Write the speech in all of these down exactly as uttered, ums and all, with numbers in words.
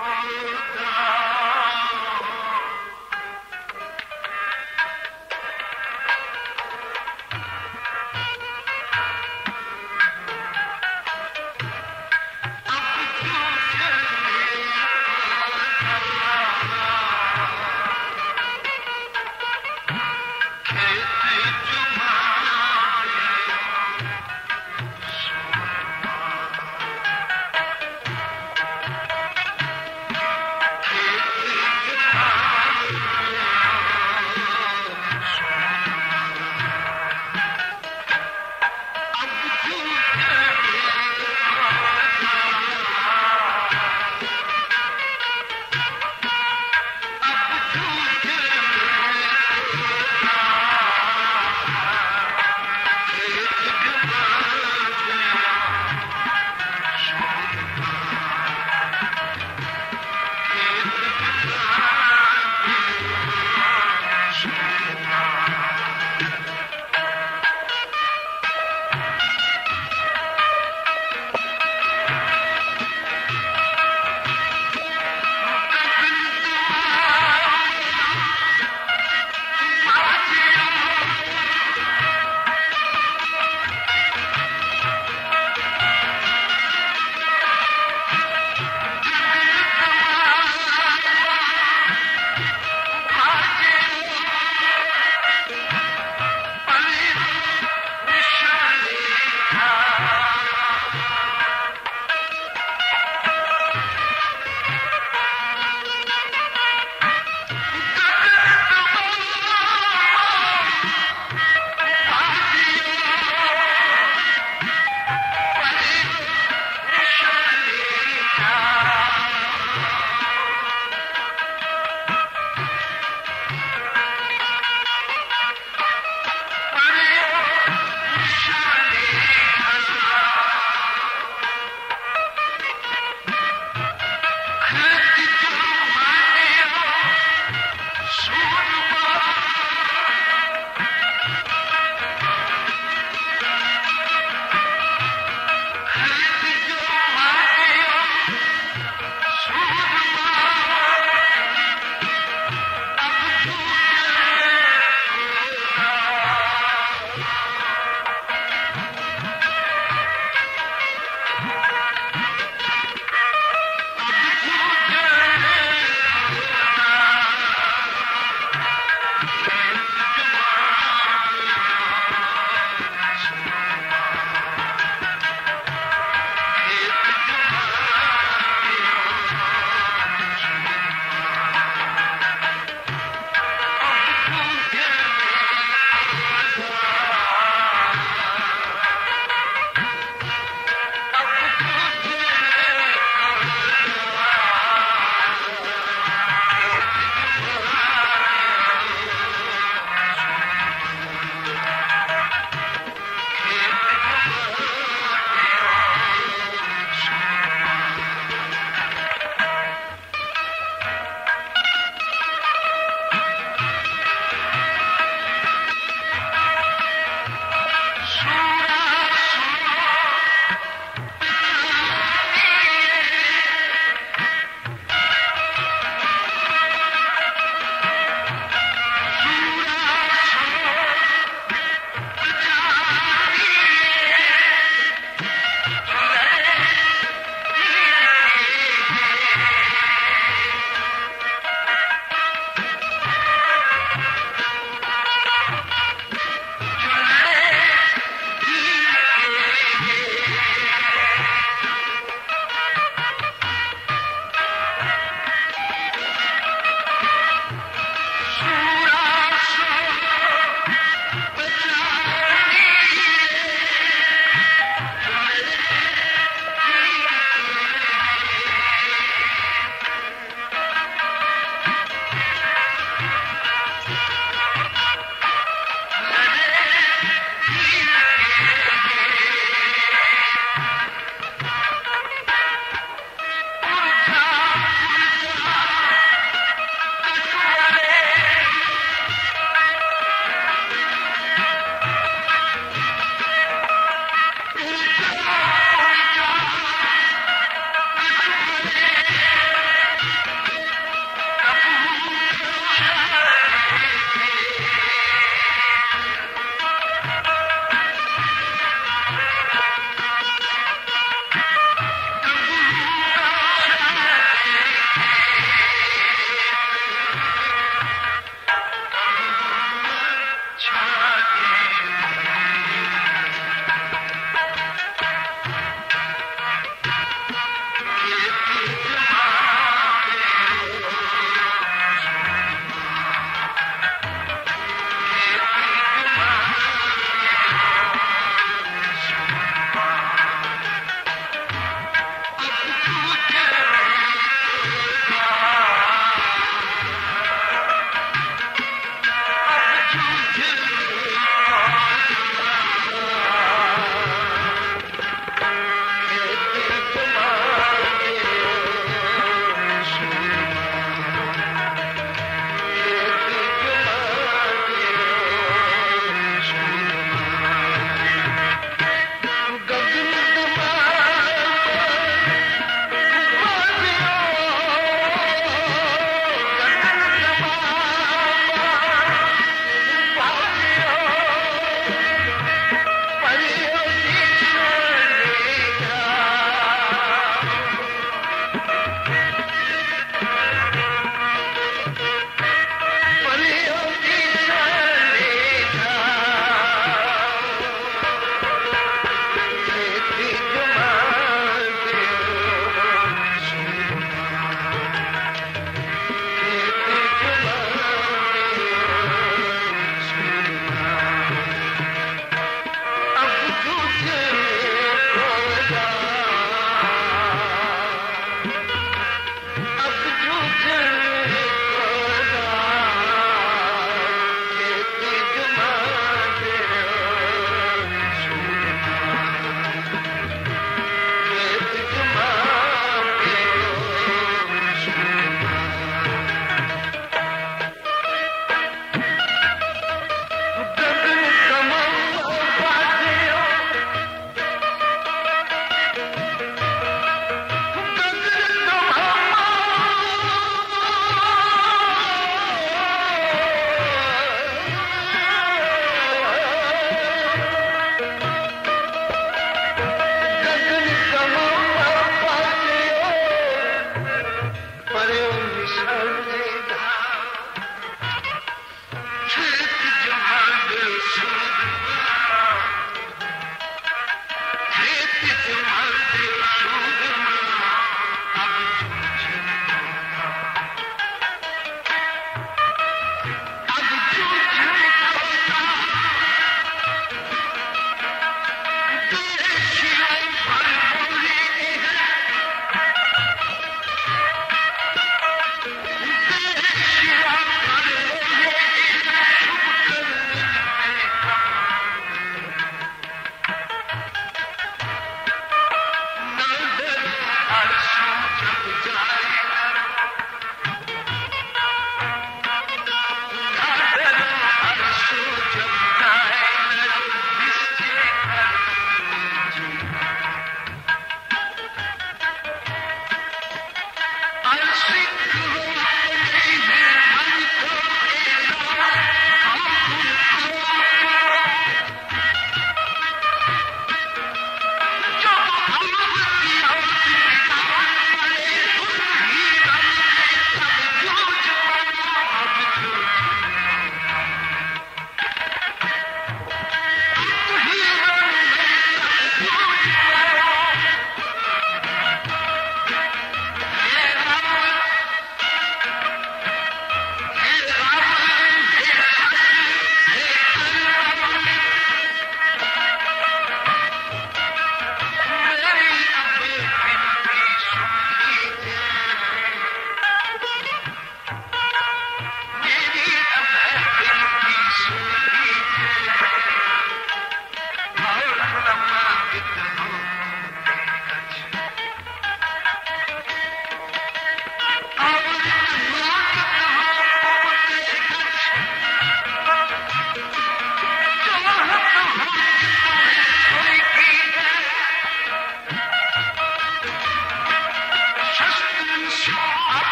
खेत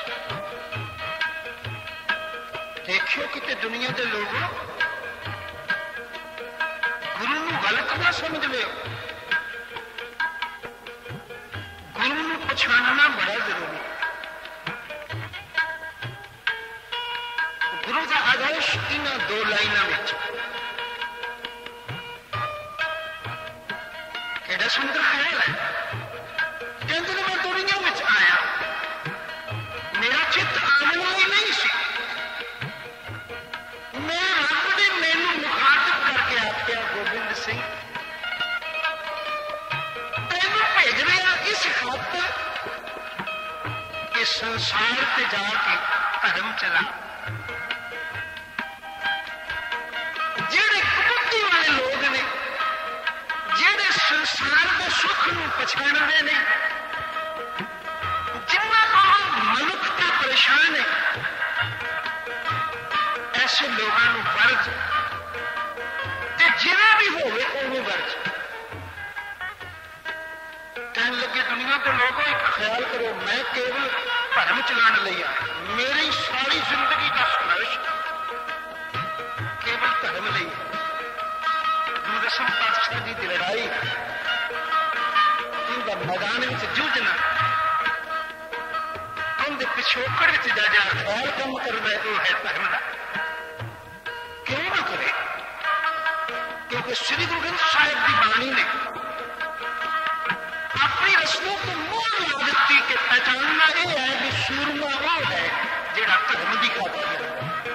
देखियो कि दुनिया के लोग गुरु नूं गलत ना समझ लियो। गुरु नूं पछाणना बड़ा जरूरी है। गुरु का आदर्श इन्हां दो लाइनां विच केड़ा सुंदर ख्याल है। कहते ने मैं दुनिया में आया, मेरा चित्त आने वाली नहीं सी, मैं रब ने मैनू मुखातिब करके आख्या गोबिंद सिंह तेनू भेज रहा इस खातर कि संसार से जाके धर्म चला। जेड़े कबूती वाले लोग ने, जेड़े संसार के सुख नूं पछाणदे ने, जिन्हां नाल मनुखता परेशान है, ऐसे लोगों को वर्ज ते जिवें भी होवे उवें वर्ज। कहने लगे दुनिया के लोगों एक ख्याल करो, मैं केवल धर्म चलाने लई आया, मेरी सारी जिंदगी का संघर्ष केवल धर्म लई। गुरु दसम पातशाह जी की लड़ाई, इनका मैदान में जूझना, उनके पिछोकड़ में जा जा ख्याल कम करना वो है धर्म का। क्यों ना करे? क्योंकि श्री गुरु ग्रंथ साहिब की बाणी ने अपनी रस्मों को मोड़ ला दी कि पहचानना यह है कि सूरमा वो है जिहड़ा धर्म की खातिर है।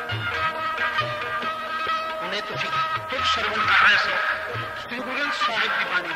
उन्हें तुम खुद श्रवण कर रहे सो श्री गुरु ग्रंथ साहिब की बाणी।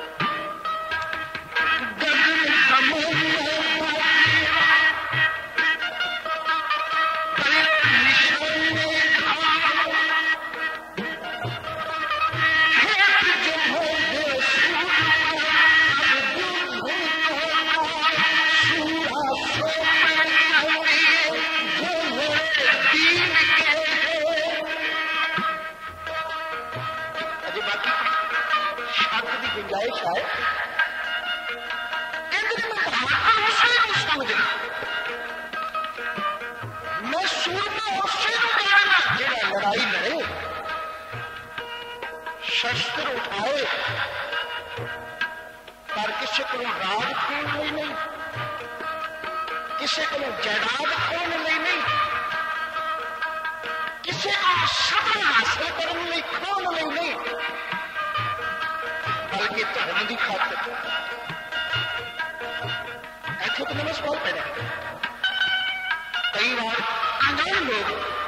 शस्त्र उठाए पर किसी को राज खोने नहीं, किसी को जैदाद खोने नहीं, किसी को सफल हासिल करने लिए खोने नहीं, बल्कि धर्म की खातिर। ऐसे तो मैंने सवाल पैदा किया, कई बार अनजान लोग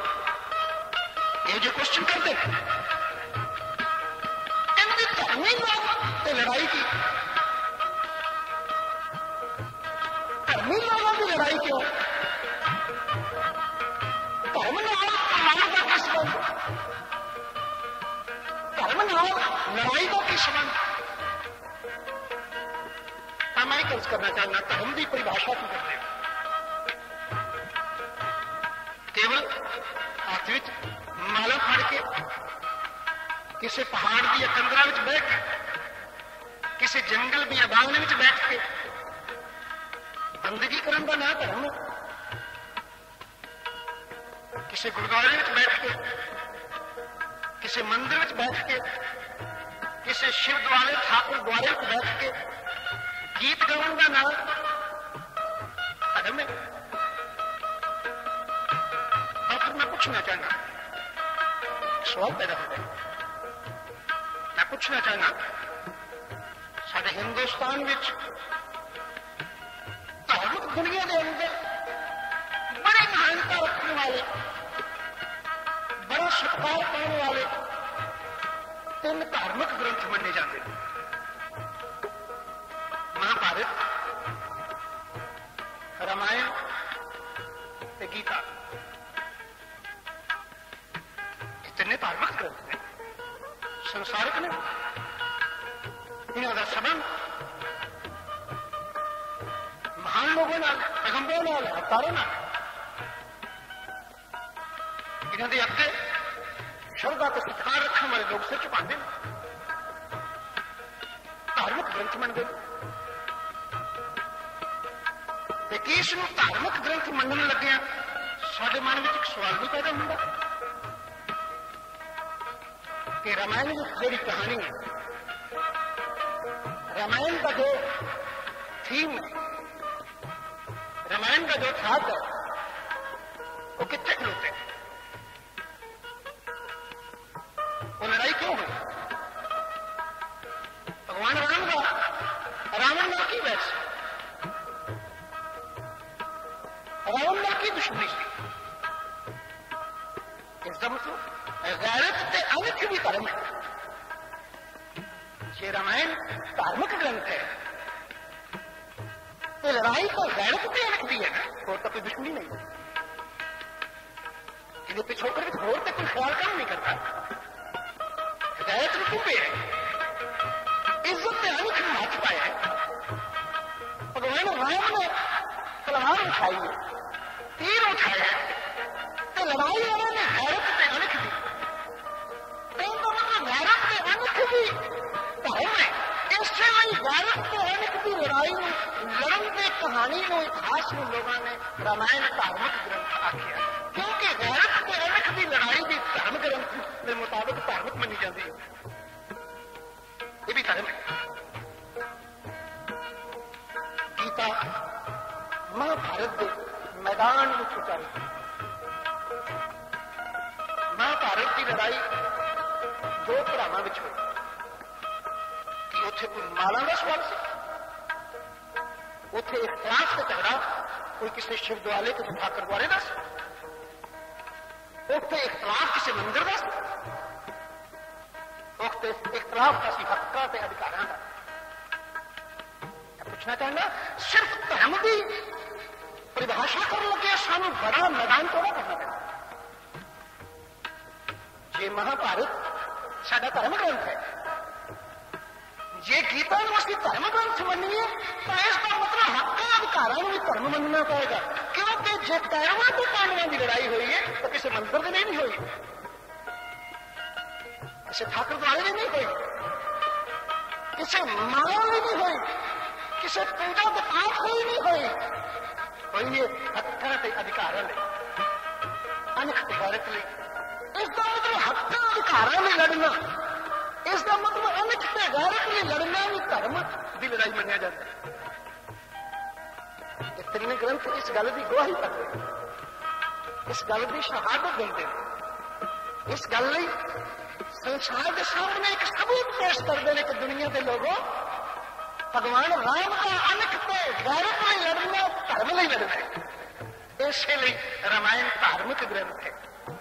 ये जो क्वेश्चन करते हैं, धर्मी लोग तो लड़ाई की, धर्मी लोगों की लड़ाई क्यों? धर्म नाल लड़ाई का किस संबंध? धर्म नाल लड़ाई का किस संबंध? मैं कर्ज करना चाहना धर्म की परिभाषा की करते हो। केवल हाथ में माला फड़ के किसी पहाड़ की कंदरा में बैठ के, किसी जंगल की अबान में बैठ के बंदगी करने का ना धर्म। किसी गुरुद्वारे में बैठ के, किसी मंदिर में बैठ के, किसी शिव द्वारे ठाकुर द्वारे में बैठ के गीत गाने का नाम धर्म है। और फिर मैं पूछना चाहना, सवाल पैदा होता है, मैं पूछना चाहना, साढ़े हिंदुस्तान में धार्मिक दुनिया के अंदर बड़ी महानता रखने वाले, बड़ा सत्कार पाने वाले तीन धार्मिक ग्रंथ मने जाते हैं। महाभारत, रामायण, गीता। इतने धार्मिक ग्रंथ हैं, संसारिक ने इन्हों का संबंध महान लोगों नाल, पैगंबरों नाल, अवतारों नाल। इन्हों के अगे श्रद्धा तो सत्कार रखने वाले लोग सिर झुकाते हैं, धार्मिक ग्रंथ मनते हैं। ਤੇ ਕੀ ਇਸ ਨੂੰ ਧਾਰਮਿਕ ਗ੍ਰੰਥ ਮੰਨਣ ਲੱਗਿਆ ਸਾਡੇ ਮਨ ਵਿੱਚ ਇੱਕ ਸਵਾਲ ਵੀ ਪੈਦਾ ਹੁੰਦਾ कि रामायण की ਜਿਹੜੀ कहानी है, रामायण का जो थीम है, रामायण का जो खास है, वो कितने खलोते हैं, वो लड़ाई क्यों है? भगवान राम का रावण नाल की बहस, रावण नाल की दुश्मनी सी, इसका मतलब गैरत ते अनख भी धर्म है। ये रामायण धार्मिक ग्रंथ है तो लड़ाई तो गैरत ते अनख भी है ना, और तो कोई दुश्मनी नहीं है। ये पिछोकर भी होर तो कोई ख्याल काम नहीं करता, गैरत में कुपे है, इज्जत ते अनख में हाथ पाया है। भगवान राम ने तलवार उठाई है, तीर उठाया है, तो लड़ाई वालों ने गैरत ते अनख दी, गैरत के अनख भी धर्म है। इससे वही गैरत के अनख की लड़ाई में लड़न की कहानी में इतिहास में लोगों ने रामायण धार्मिक ग्रंथ आख्या, क्योंकि गैरत के अनख की लड़ाई भी धर्म ग्रंथ के मुताबिक धार्मिक मनी जाती है, ये भी धर्म है। गीता महाभारत के मैदान में उतारी, महाभारत की लड़ाई दो भरावां विच होई कि उत्थे कोई मालां दा सवाल सी, उत्थे इख्तिलाफ ते झगड़ा कोई किसी शिव दुआले किसी ठाकर द्वारे दा सी, उत्थे इख्तिलाफ किसी मंदिर दा सी, उत्थे इख्तिलाफ दा सी हक्कां ते अधिकारां दा। मैं पुछना चाहना सिर्फ धर्म की परिभाषा करन लगे सानू बड़ा मैदान तोड़ा करना पैंदा। जे महाभारत साडा धर्म ग्रंथ है, जे गीता में असली धर्म ग्रंथ मनिए तो इसका मतलब हक अधिकारों भी धर्म मनना पड़ेगा, क्योंकि जे कैरवां तो पांडवां की लड़ाई हुई है तो किसी मंदिर में नहीं हुई, किसी ठाकुर द्वारे में नहीं हुई, किसी माला में नहीं हुई, किसी पूजा के पाठ में नहीं हुई, हुई है हक्कां ते अधिकारां लई, अनख ते गैरत लई। इसका मतलब हक्कां अधिकारां लई लड़ना, इसका मतलब अनख ते गैरत लई लड़ना भी धर्म की लड़ाई मनिया जाता है। तीन ग्रंथ इस गल की गवाही करते हैं, इस गल की शहादत देते हैं, इस गल लई संसार के सामने एक सबूत पेश करते हैं कि दुनिया के लोगों भगवान राम का अनख ते गैरत लई लड़ना धर्म लई लड़ना है। इसलिए रामायण धार्मिक ग्रंथ है।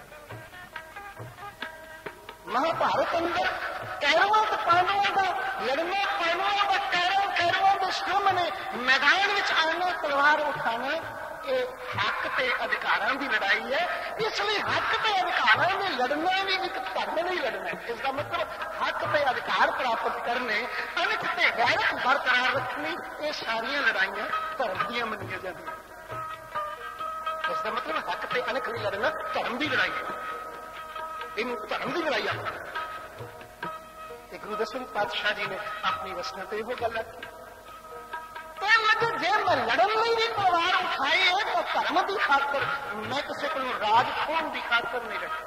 महाभारत अंदर कैरवां ते पांडवां का लड़ना, पांडवां का कैरव कैरवां के सामने मैदान में आना, तलवार उठाना, ये हक ते अधिकारां की लड़ाई है। इसलिए हक ते अधिकारां में लड़ना भी एक धर्म नहीं लड़ना है। इसका मतलब हक ते अधिकार प्राप्त करने, अनख ते गैरत बरकरार रखनी, ये सारिया लड़ाइयां धर्म दियां मनिया जांदियां। इसका मतलब हक ते अनख नहीं लड़ना धर्म की लड़ाई है, इन धर्म की लड़ाई आप। गुरु दसवें पातशाह जी ने अपनी रचना तो यह गल की, जे मैं लड़न भी तलवार उठाई है तो धर्म की खातर, मैं किसी को राज खोन की खातर नहीं लड़,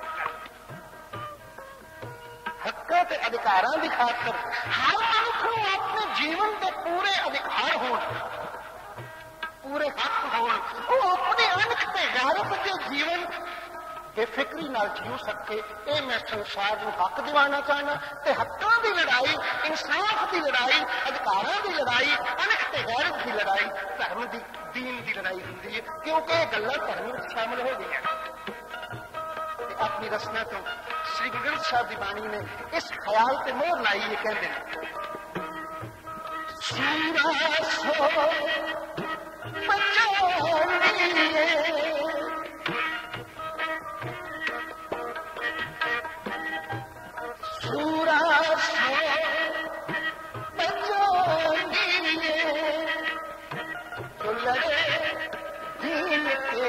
हक्कां ते अधिकारां की खातर। हर मनुख को अपने जीवन के पूरे अधिकार होण, पूरे हक होण, वो अपने अनख ते गैरत के जीवन बेफिक्री नाल जीव सके। ये मैं संसार को हक दिवाना चाहना, ते हक्कां की लड़ाई, इंसाफ की लड़ाई, अधिकारां की लड़ाई, अनख ते गैरत की लड़ाई धर्म की, दीन की लड़ाई होंदी है, क्योंकि ये गल्लां धर्म में शामिल हो गई हैं। अपनी रचना तो श्री गुरु ग्रंथ साहिब की बाणी ने इस ख्याल से मोहर लाई है, कहते हैं सूरा सो बचानिए सूरा सो बचानिए जो लड़े दीन के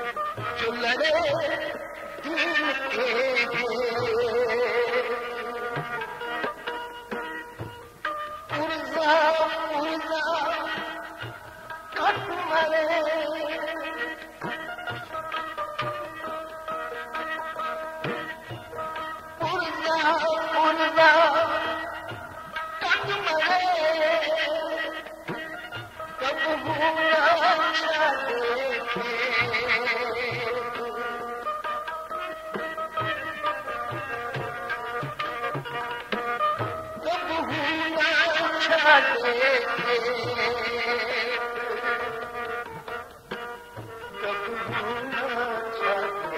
लड़े दीन के मरे कब भूला देखे कब भूला देखे कब भूला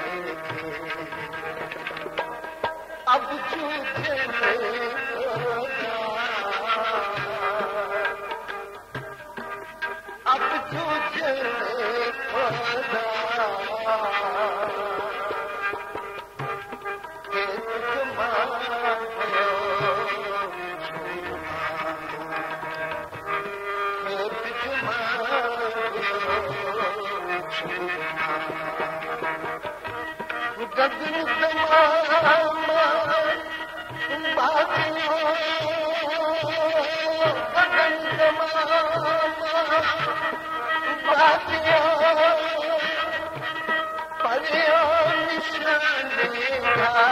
अब झूठे अब झूठे खुदा गगन तमामा बातियों गगन तमामा बातियों परियों निशानेगा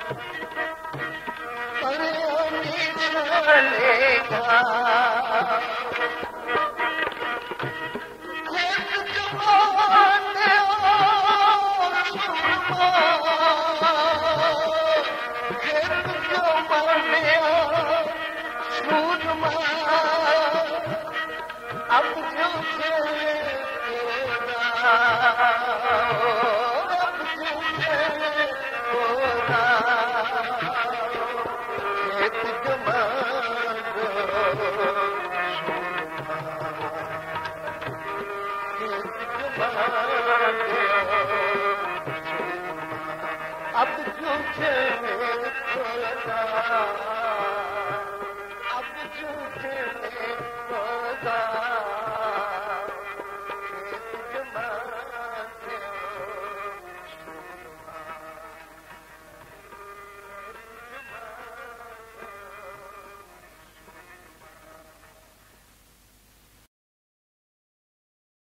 परियों निशानेगा